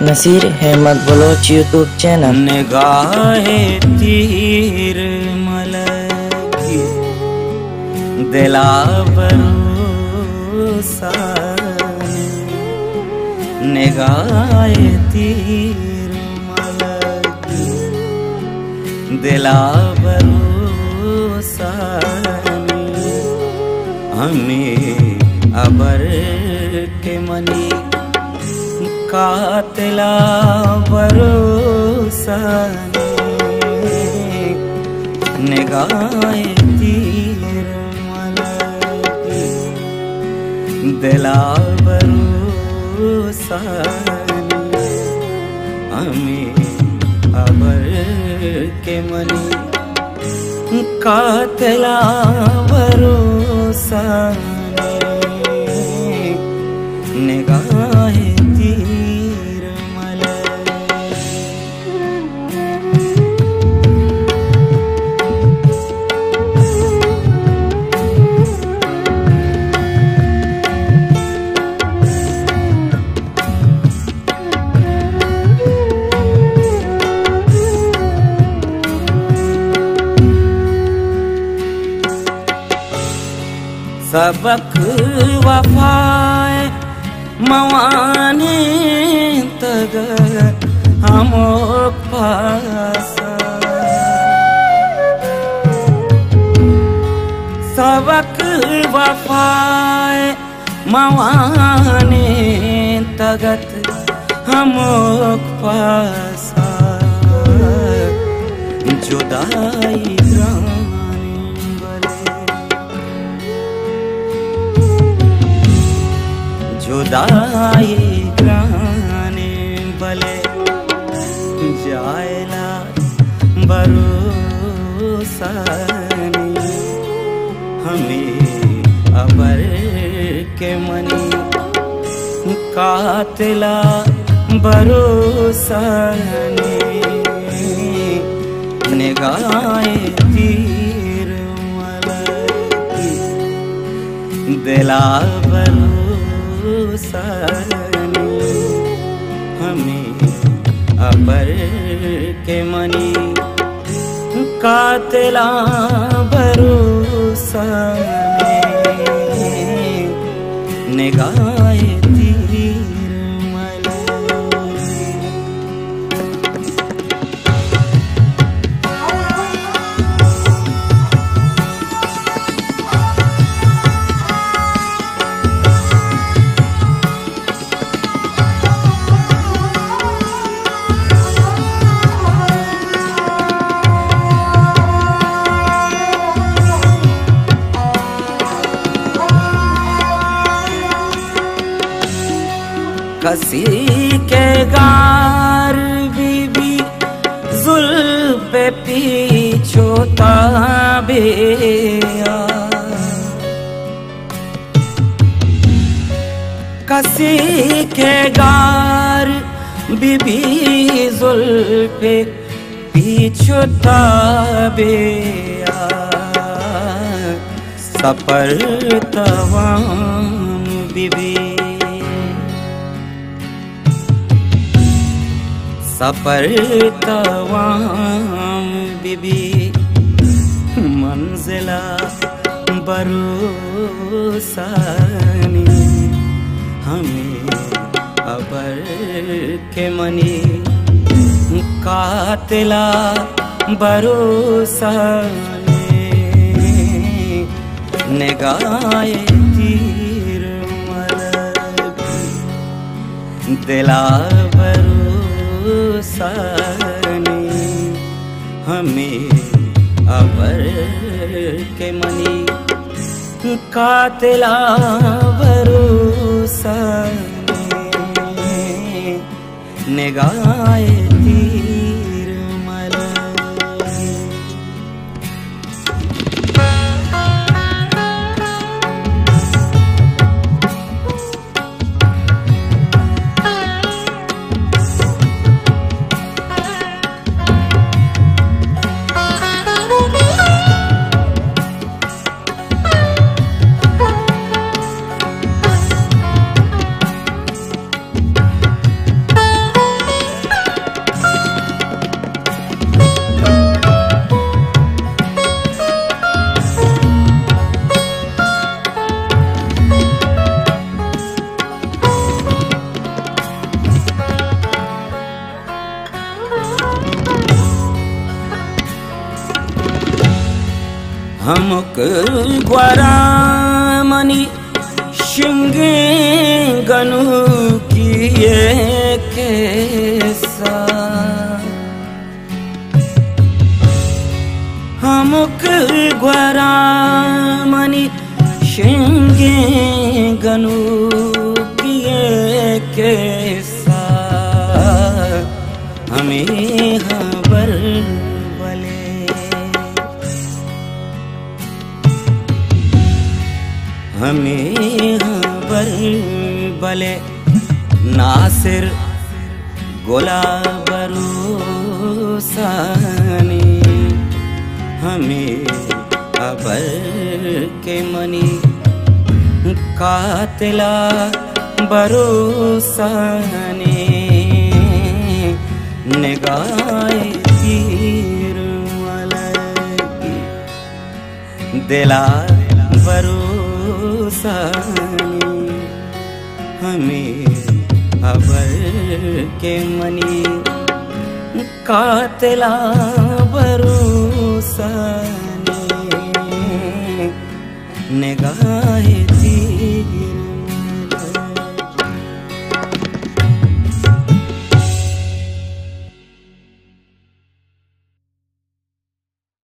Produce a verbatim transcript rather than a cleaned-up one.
Naseer Ahmed Baloch YouTube channel. निगाहे तीर मलकी दिलावरोसा निगाहे तीर मलकी दिलावरोसा हमें अबर के मनी कातिला भरोसा निगाहे तीर मलकी दिला भरोसा हमें अबर के मनी कातिला भरोसा निगाहे तीर सबक वफाए मवाने तग हम पासा सबक वफाए मवाने तगत हम पासा जुदाई जुदाई ग्राने बले जायला भरोसा हमें अबर के मनी कातिला भरोसा निगाहे तीर मलकी दिला हमें अबर के मनी कातिला भरोसा निगाहे तीर कसी के गार बीबी जुल्फ पीछोता बेया कसी के गार बीबी जुल्फ पीछोता बेया सपर तवाम बीबी सपर तवाम बीबी मंजिला भरोसा हमें अबर के मनी कातिला भरोसा निगाहे तीर मलकी दिला भरोसा हमें अबर के मनी कातिला भरोसा निगाहे तीर मलकी हमक ग्वारामनी शिंगे गनु किए केसा हमक ग्वारामनी शिंगे गनु किए केसा हमें खबर बले हमें खबर बले नासिर गोला बरूसानी हमें खबर के मनी कातिला बरूसानी निगाह तीर मलगी दिला भरोसानी हमें खबर के मनी कातिला भरोसानी निगाह